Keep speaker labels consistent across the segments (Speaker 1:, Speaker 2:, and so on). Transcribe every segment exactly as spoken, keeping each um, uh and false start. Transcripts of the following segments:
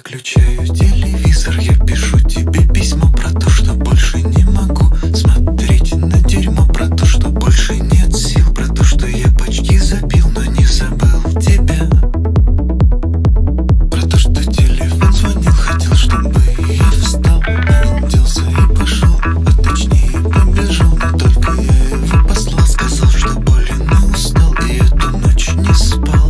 Speaker 1: Выключаю телевизор, я пишу тебе письмо про то, что больше не могу смотреть на дерьмо, про то, что больше нет сил, про то, что я почти забил, но не забыл тебя, про то, что телефон звонил, хотел, чтобы я встал, оделся и пошел, а точнее побежал, но только я его послал, сказал, что болен и устал, и эту ночь не спал.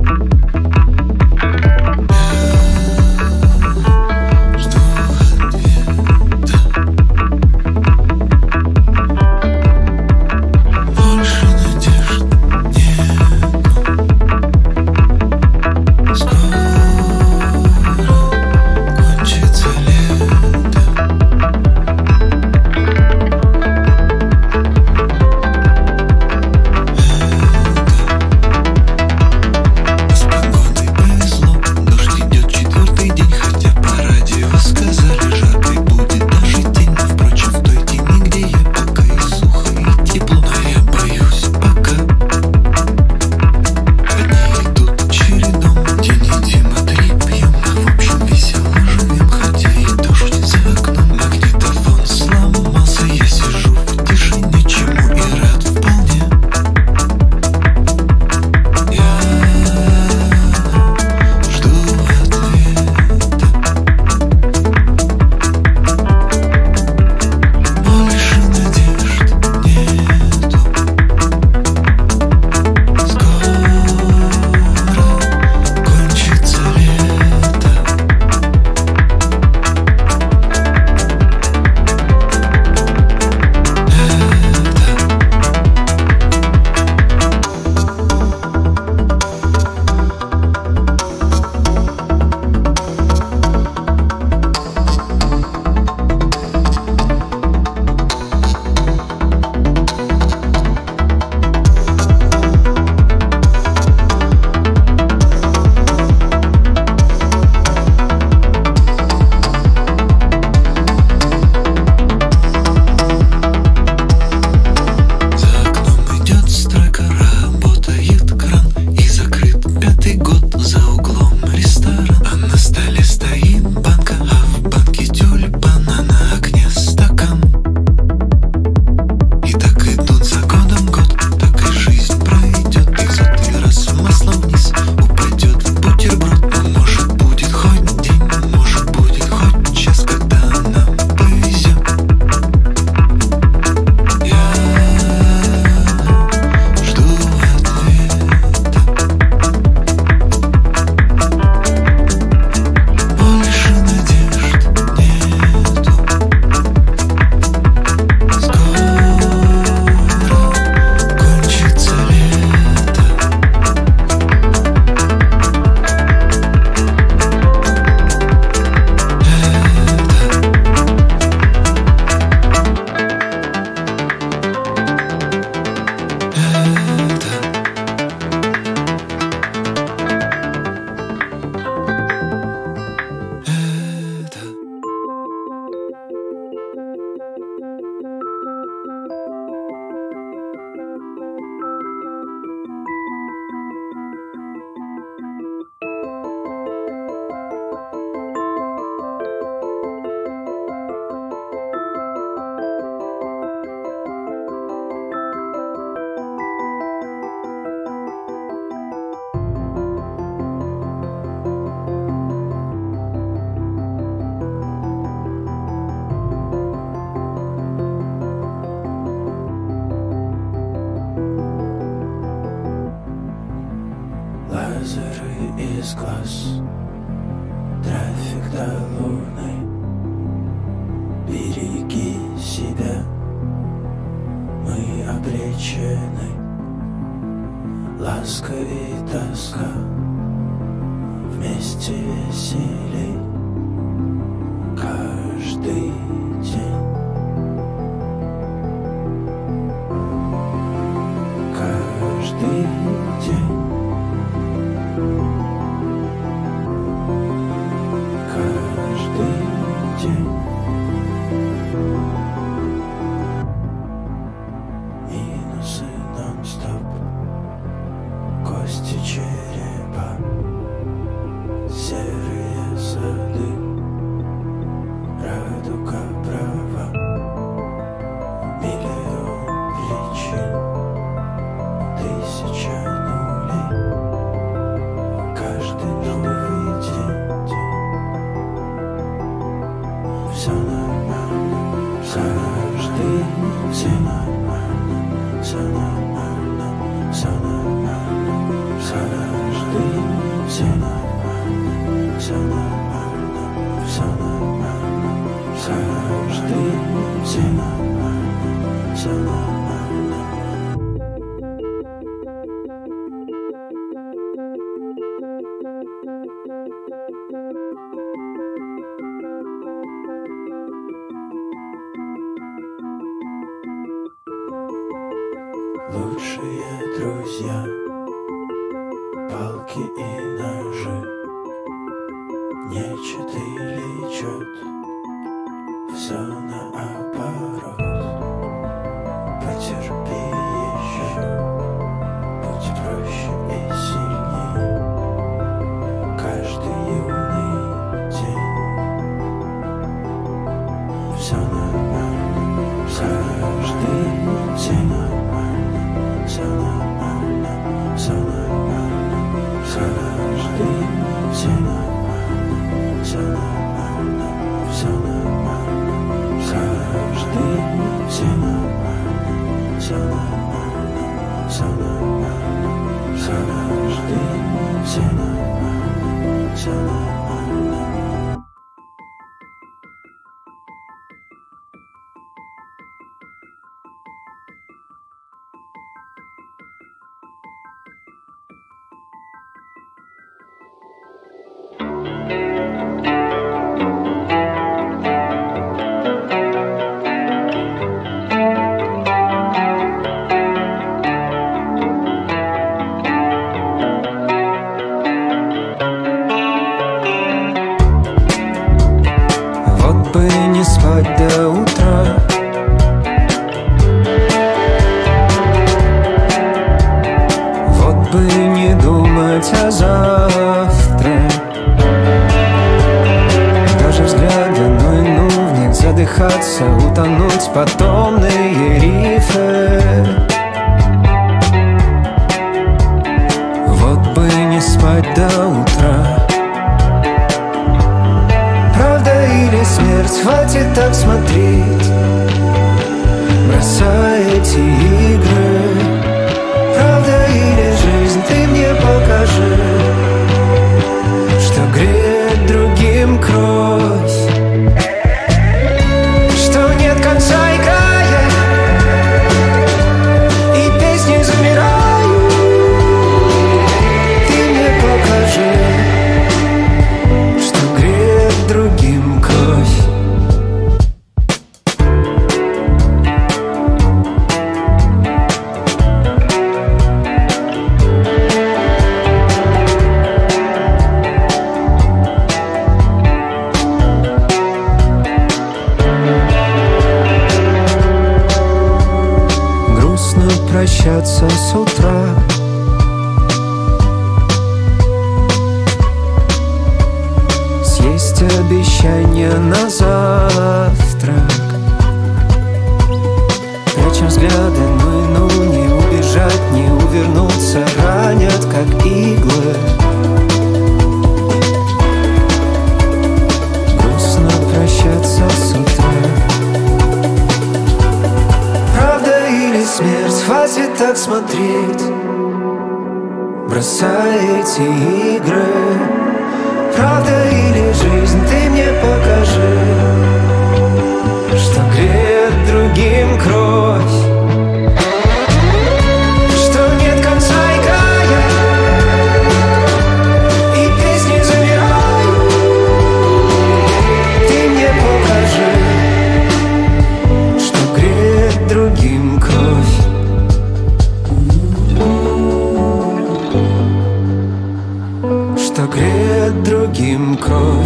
Speaker 2: Лазеры из глаз, трафик до луны. Береги себя, мы обречены. Ласка и тоска, вместе веселей. Каждый день, каждый день. Каждый день минусы нон-стоп, кости черепа, серые сады. все нормально, все нормально, каждый день нормально, все нормально. Лучшие друзья, палки и ножи, нечет или чет, все наоборот. Потерпи еще, будь проще и сильней, каждый юный день. Все нормально, каждый день нормально, все нормально, все нормально, каждый день нормально, все нормально, все нормально, каждый день нормально, все нормально, все нормально, каждый день нормально, все нормально. Вот бы не спать до утра, вот бы не думать о завтра. Даже взгляда, ну и ну в них задыхаться, утонуть в потомные рифы. Вот бы не спать до утра. Правда или смерть, хватит так смотреть, бросай эти игры. Правда или жизнь, ты мне покажи, что греет другим кровь, что нет конца и края, и песни замирают. Ты мне покажи, что греет другим кровь. Грустно прощаться с утра, съесть обещание на завтрак. Прячем взгляды, ну и ну, не убежать, не увернуться, ранят как иглы. Грустно прощаться с утра. Правда или смерть, хватит так смотреть, бросай эти игры. Правда или жизнь, ты мне покажи, что греет другим кровь, что нет конца и края, и песни замирают. Ты мне покажи, что греет другим кровь. Что греет другим кровь.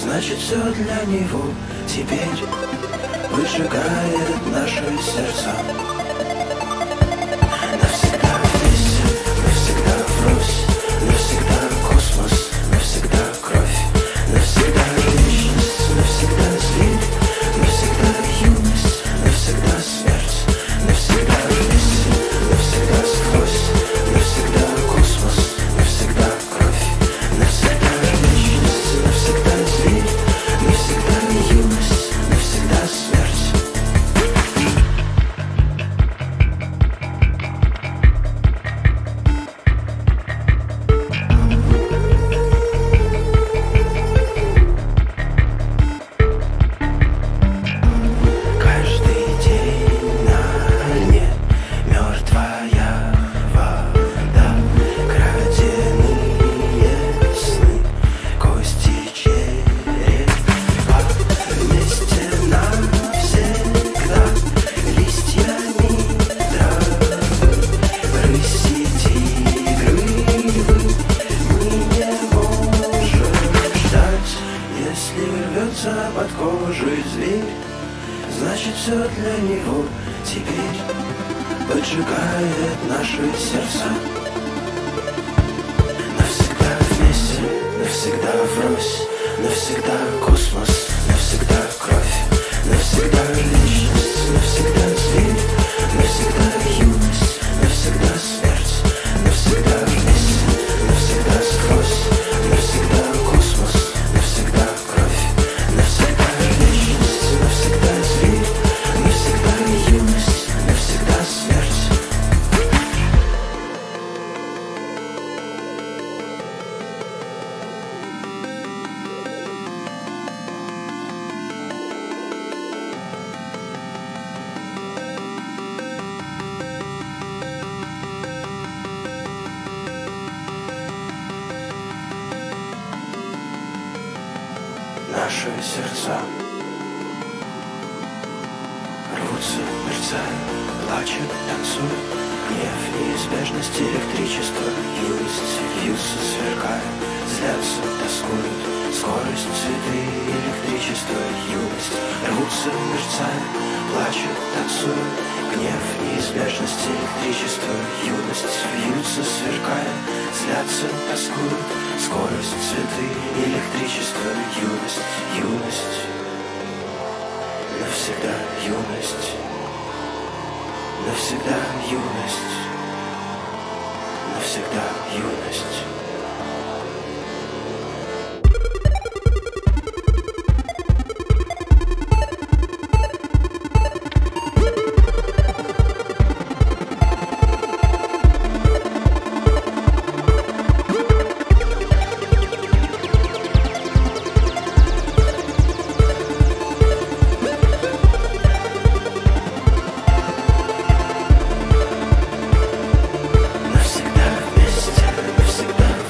Speaker 1: значит все для него теперь выжигает наши сердца. Навсегда вместе, навсегда врозь, навсегда космос, навсегда кровь, навсегда вечность, навсегда зверь, навсегда юность, навсегда смерть, навсегда вместе, навсегда сквозь, навсегда космос, навсегда кровь, навсегда вечность, навсегда зверь, навсегда юность, навсегда смерть. Каждый день на льне мертвая вода, краденые сны, кости черепа, вместе навсегда листьями травы, рыси тигры, мы не можем ждать. Если рвется под кожей зверь, значит все для него теперь поджигает наши сердца. Навсегда вместе, навсегда врозь, навсегда космос, навсегда кровь, навсегда вечность, навсегда зверь, навсегда юность, навсегда смерть, навсегда вместе, навсегда сквозь, навсегда космос, навсегда кровь, навсегда вечность, навсегда зверь, навсегда юность, навсегда смерть. Наши сердца рвутся, мерцают, плачут, танцуют. Гнев, неизбежность, электричество, юность, вьются, сверкают, злятся, тоскуют. Скорость, цветы, электричество, юность, рвутся, мерцают, плачут, танцуют. Гнев, неизбежность, электричество, юность, вьются, сверкают, злятся, тоскуют. Скорость, цветы, электричество, юность, юность, навсегда юность, навсегда юность, навсегда юность. Навсегда вместе, навсегда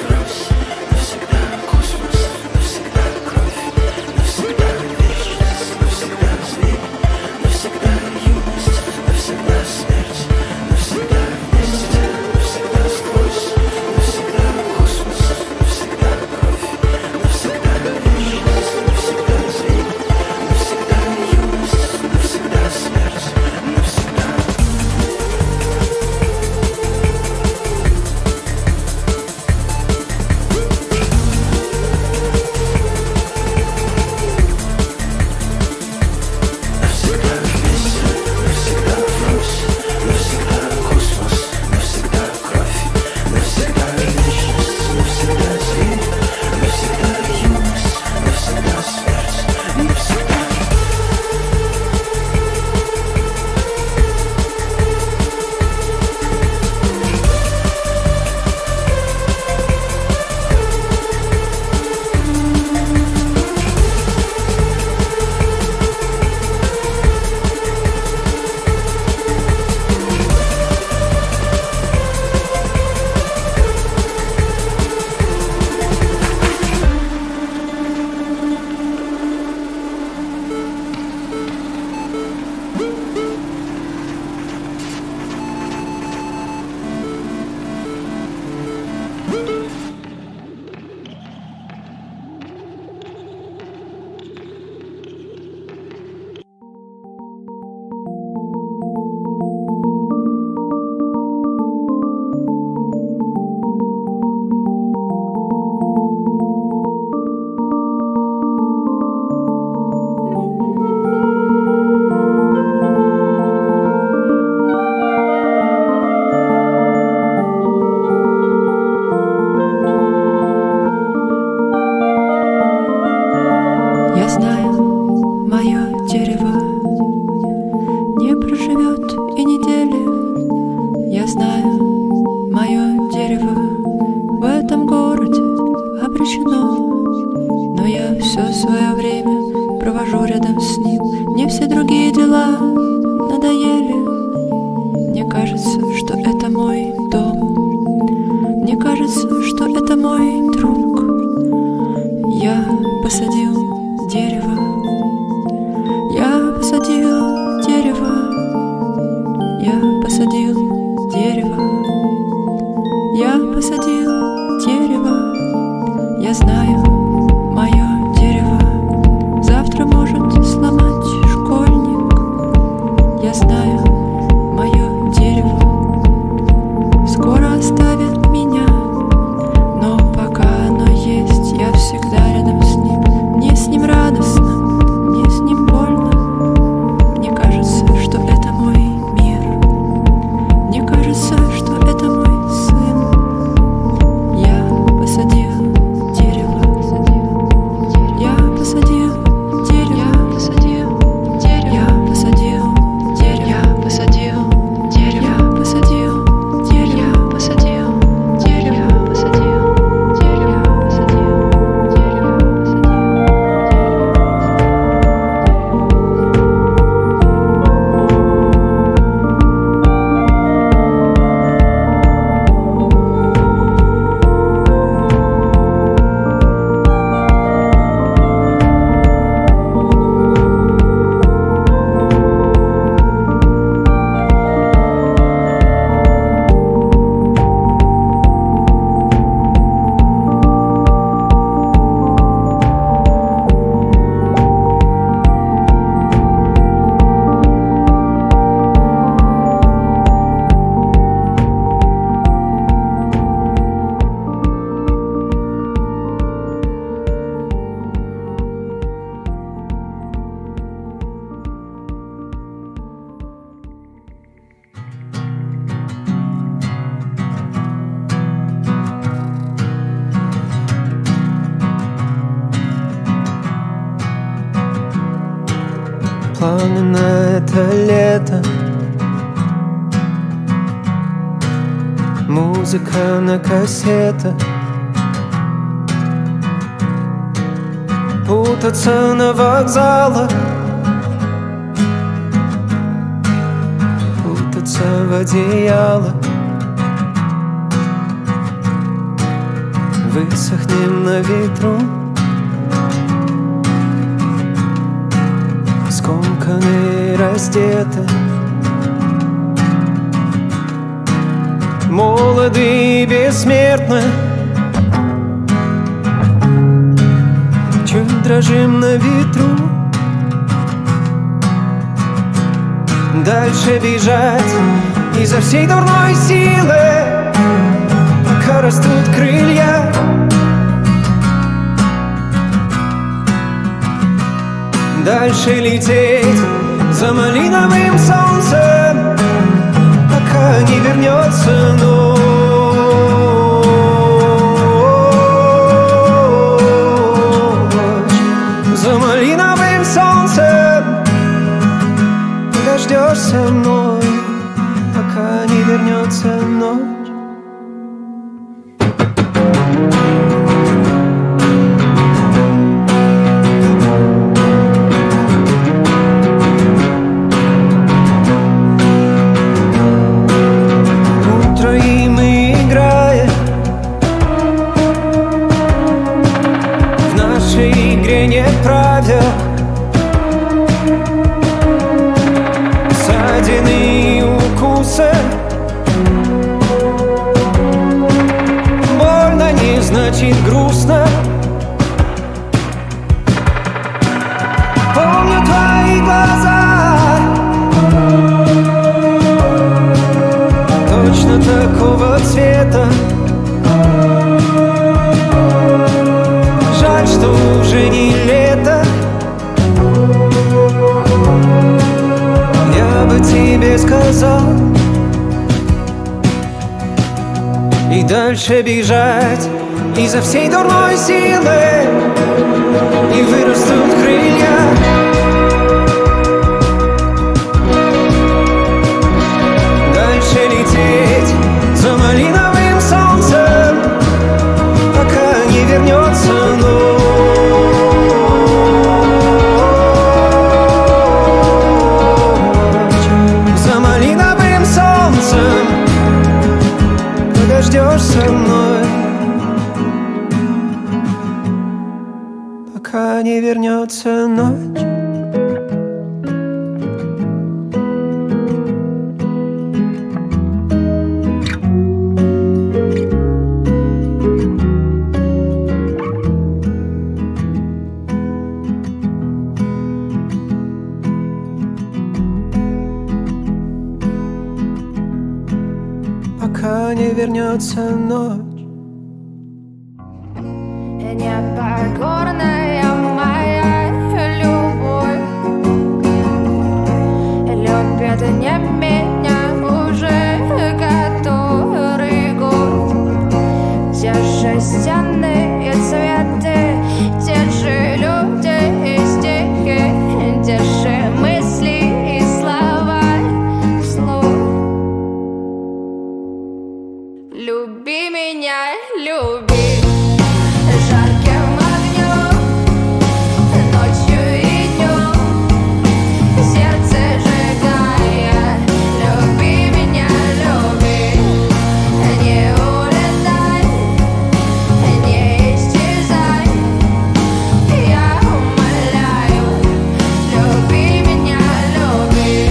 Speaker 3: знаю, мое дерево в этом городе обречено, но я все свое время провожу рядом с ним. Мне все другие дела надоели. Мне кажется, что это мой дом. Мне кажется, что это мой друг. Я посадил дерево. Я посадил дерево. Я посадил дерево. Я посадил дерево. Я знаю, мое дерево завтра может сломать школьник. Я знаю, мое дерево скоро оставит меня, но пока оно есть, я всегда рядом с ним. Мне с ним радостно, мне с ним больно. Мне кажется, что это мой мир. Мне кажется, что это мой сын. Я посадил дерево. Я посадил дерево. Я посадил дерево. Я посадил дерево. Я посадил дерево. Я посадил дерево. Я посадил дерево. Я посадил дерево. Я посадил
Speaker 2: Планы на это лето, музыка на кассетах, путаться на вокзалах, путаться в одеялах. Высохнем на ветру, скомканы, раздеты, молоды и бессмертны. Чуть дрожим на ветру, дальше бежать изо всей дурной силы, пока растут крылья. Дальше лететь за малиновым солнцем, пока не вернется ночь. За малиновым солнцем дождешься мной, пока не вернется ночь. Ссадины и укусы, больно не значит грустно. Помню твои глаза, точно такого цвета. Жаль, что уже не лето. Я бы тебе сказал и дальше бежать изо всей дурной силы, и вырастут крылья. Дальше лететь мной, пока не вернется ночь. Пока не вернется ночь.
Speaker 4: Непокорная моя любовь любит не меня уже который год. Те же стены и цветы, те же люди и стихи, те же мысли и слова вслух. Люби меня, люби. Жарким огнем, ночью и днем, сердце сжигая. Люби меня, люби. Не улетай, не исчезай. Я умоляю, люби меня, люби.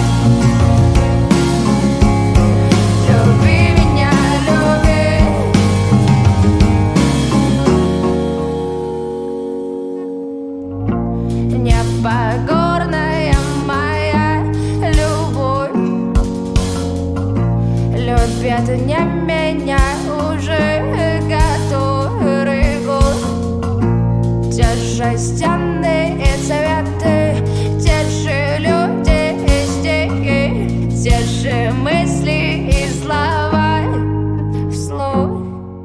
Speaker 4: Люби меня, люби. Непокорная моя любовь любит не меня уже который год. Те же стены и цветы, те же люди и стихи, те же мысли и слова вслух.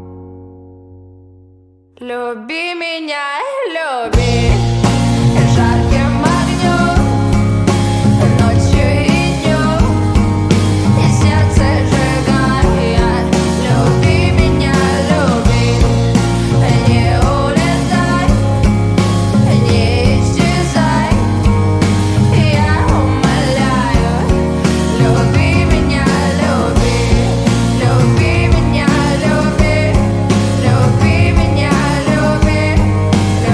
Speaker 4: Люби меня, люби. Жарким огнем, ночью и днем, сердце сжигая. Люби меня, люби. Не улетай, не исчезай. Я умоляю, люби меня, люби. Люби меня, люби. Люби меня, люби.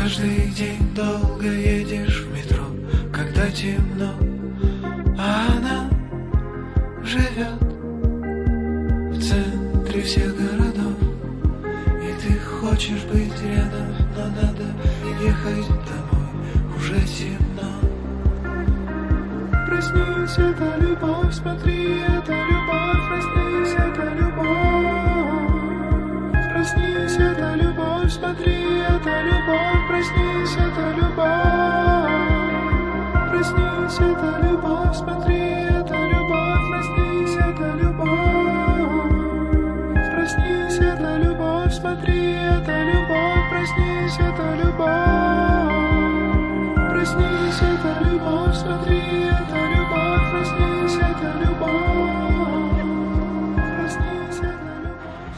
Speaker 1: Каждый день долго едешь в метро, когда темно, а она живет в центре всех городов. И ты хочешь быть рядом, но надо ехать домой, уже темно. Проснись, это любовь, смотри, это любовь. Проснись, это любовь. Проснись, это любовь, смотри, это любовь. Проснись, это любовь. Проснись, это любовь, смотри, это любовь. Проснись, это любовь. Проснись, это любовь, смотри, это любовь. Проснись, это любовь. Проснись, это любовь, смотри, это любовь. Проснись, это любовь. Проснись, это любовь.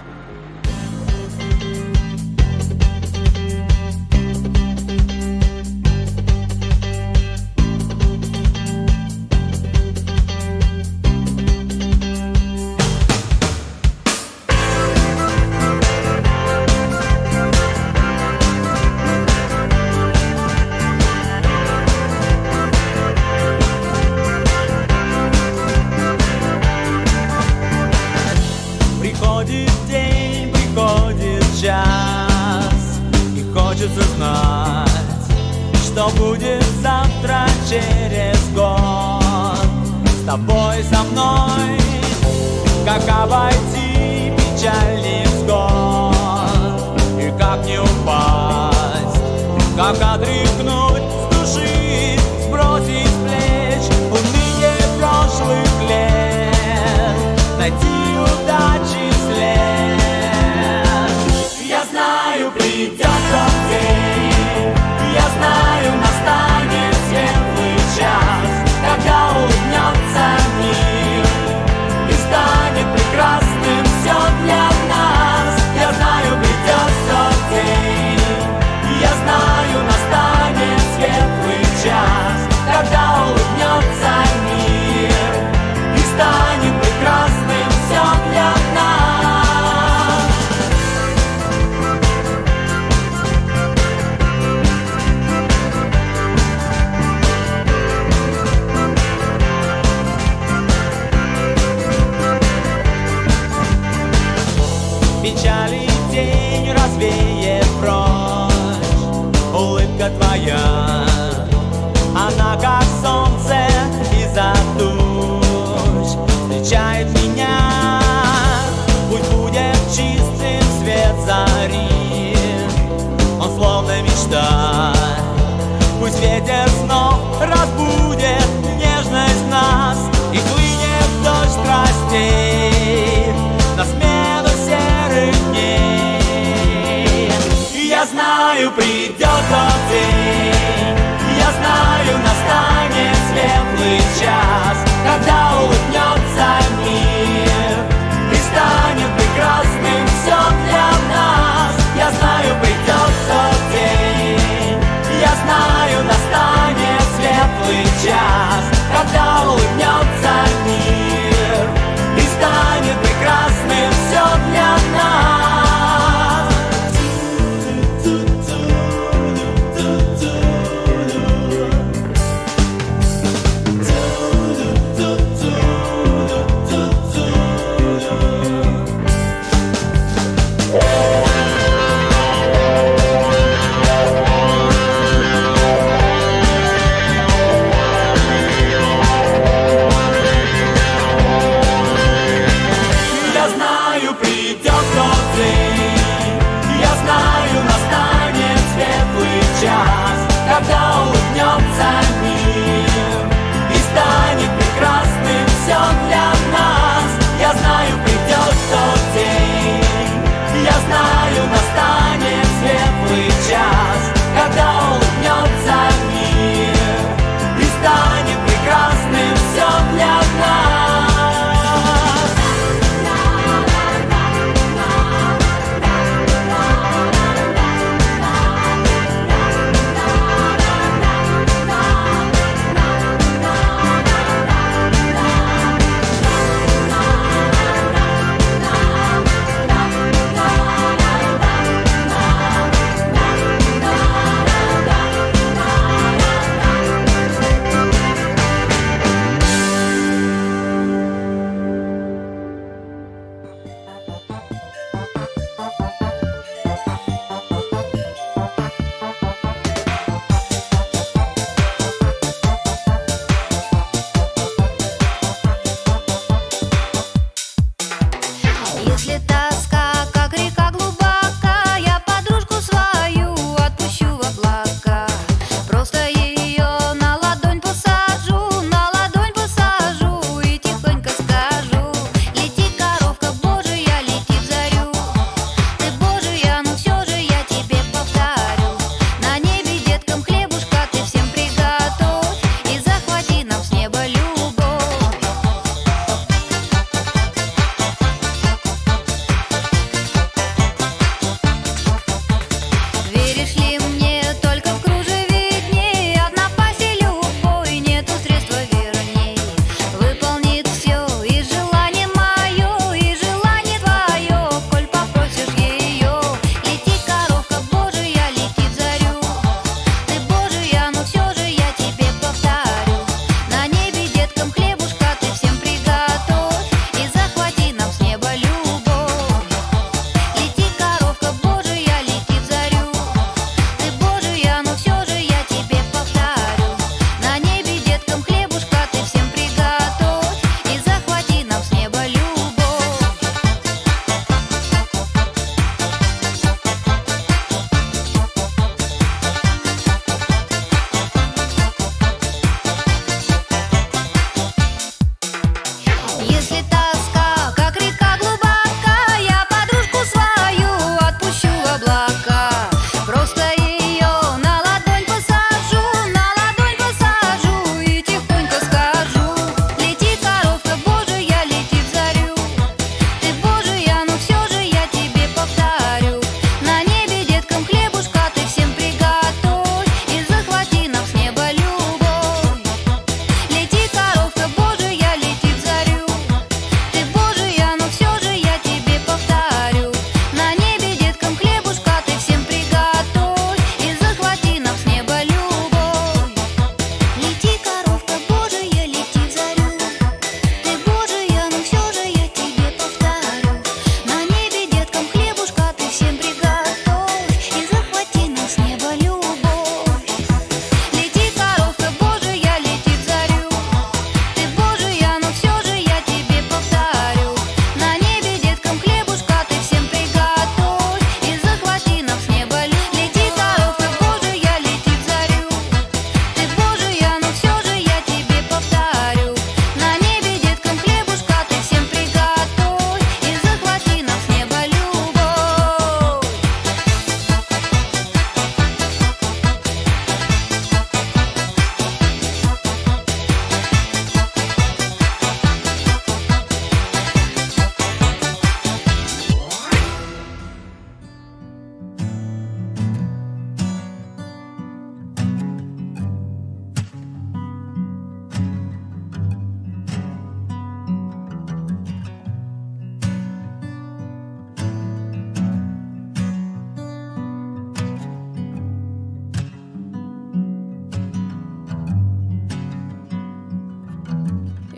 Speaker 5: Приходит день, приходит час, и хочется знать, что будет завтра, через год. С тобой, со мной, как обойти печальный взгод, и как не упасть, как отряхнуть с души, сбросить с плеч уныние прошлых лет, найти удачи след. Я знаю, придет тот день, я знаю, настанет светлый час, когда улыбнется мир и станет прекрасным все для нас. Я знаю, придет тот день, я знаю, настанет светлый час, когда улыбнется мир и станет прекрасным все для нас. Печали день развеет прочь, улыбка твоя, она как солнце из-за туч встречает меня. Пусть будет чистым свет зари, он словно мечта. Пусть ветер снов разбудит нежность в нас, и хлынет дождь страстей на смену серых дней. Я знаю, придет тот день, я знаю, настанет светлый час, когда улыбнется мир и станет прекрасным все для нас. Я знаю, придет тот день, я знаю, настанет светлый час, когда улыбнется мир и станет прекрасным все для нас.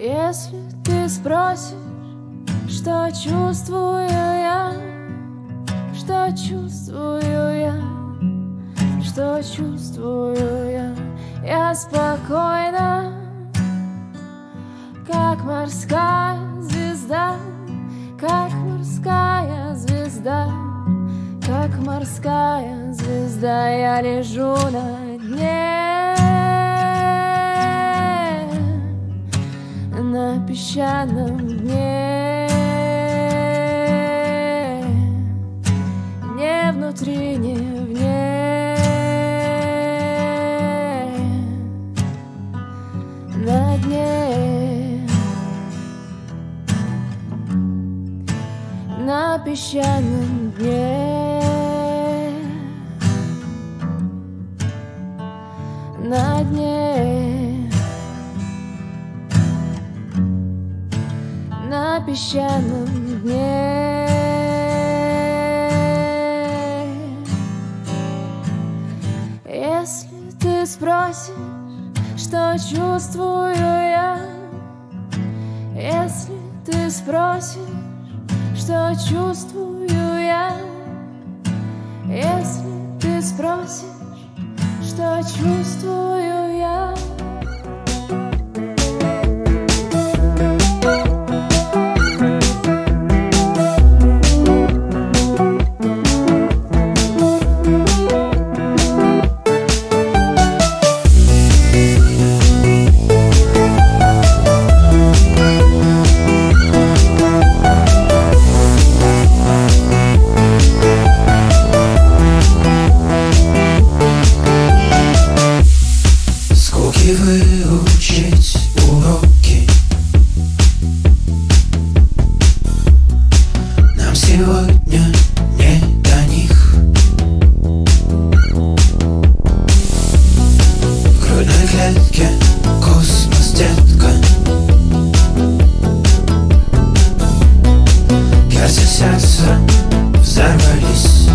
Speaker 3: Если ты спросишь, что чувствую я, что чувствую я, что чувствую я, я спокойна, как морская звезда, как морская звезда, как морская звезда, я лежу на дне, на песчаном дне, не внутри, не вне, на дне, на песчаном дне, на дне, на песчаном дне. Если ты спросишь, что чувствую я, если ты спросишь, что чувствую я, если ты спросишь, что чувствую я.
Speaker 1: Выучить уроки нам сегодня не до них. В грудной клетке космос, детка. Сердце, сердце взорвались.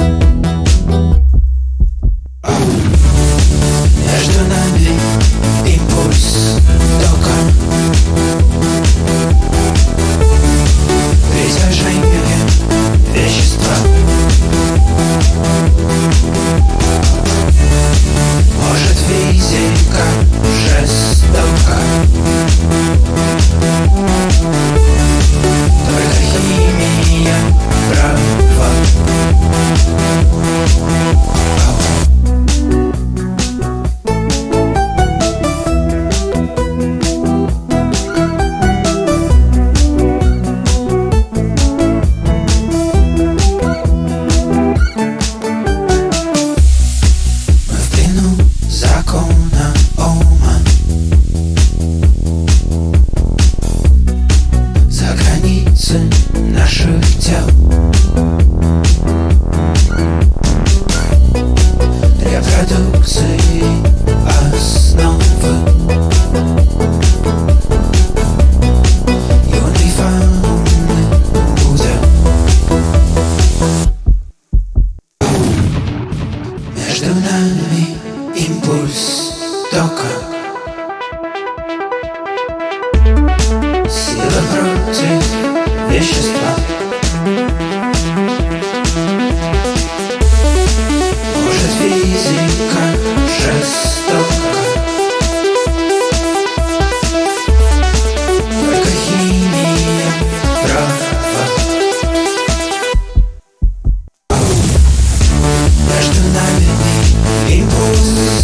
Speaker 1: Между нами импульс тока, притяжение вещества. Может, физика жестока, только химия права. Закона Ома, за границы наших тел. Репродукции основы юной фауны удел. Между нами импульс тока, сила против вещества. Может, физика жестока, только химия права. Между нами импульс